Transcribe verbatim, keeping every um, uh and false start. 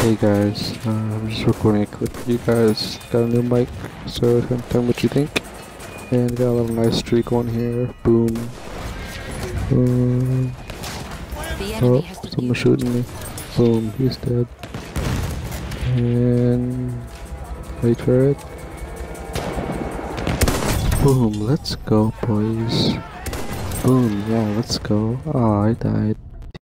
Hey guys, uh, I'm just recording a clip for you guys. Got a new mic, so tell me what you think. And got a little nice streak on here. Boom. Boom. Oh, someone's shooting me. Boom, he's dead. And wait for it. Boom, let's go, boys. Boom, yeah, let's go. Oh, I died.